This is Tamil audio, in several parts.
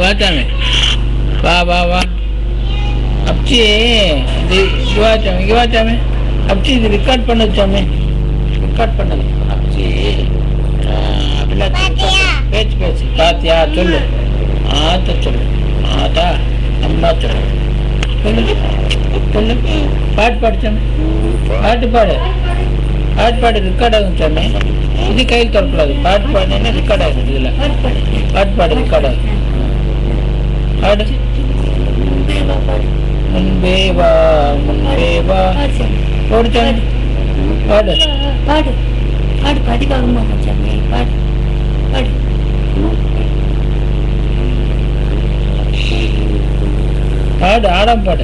வாச்சாமே வா வா வா அப்பச்சி இது வாச்சாமே இங்கே வாச்சாமே அப்பச்சி இது ரெக்கார்ட் பண்ண வச்சாமே ரெக்கார்ட் பண்ணது அப்பச்சி பேச்சு பேச்சு பாத்தியா சொல்லு ஆத்த சொல்லு ஆத்தா அம்மா சொல்லு சொல்லு சொல்லு பாட்டு பாடிச்சாமே பாட்டு பாடு பாட்டு பாடு ரெக்கார்ட் ஆகும் சாமி இது கையில் தரக்கூடாது பாட்டு பாடினா ரெக்கார்ட் ஆகும் இதில் பாட்டு பாடு ரெக்கார்ட் ஆகும் பாடு முன்பே வா போடு சாமி பாடு பாடு பாடு பதிவாகுமா சாமி பாடு பாடு பாடு ஆடாம பாடு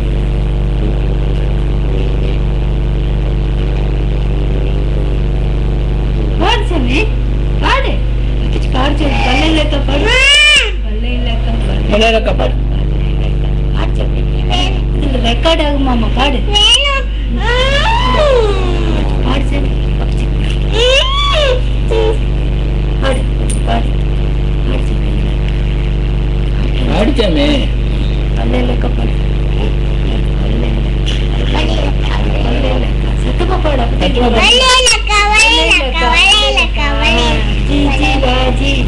பாடு சாமி பாடு பாடு சாமி பல்லையிலக்கா பாடு பல்லையிலக்கா பாடு பாடு சாமி இதுல ரெக்கார்ட் ஆகுமாமா பாடு பாடு சாமி பாடு பாடு பாடு சாமி பல்லையிலக்கா பாடு சத்தமா பாடு வளையலக்கா வளையலக்கா வளையலக்கா வளையலக்கா ஜி ஜி ராஜி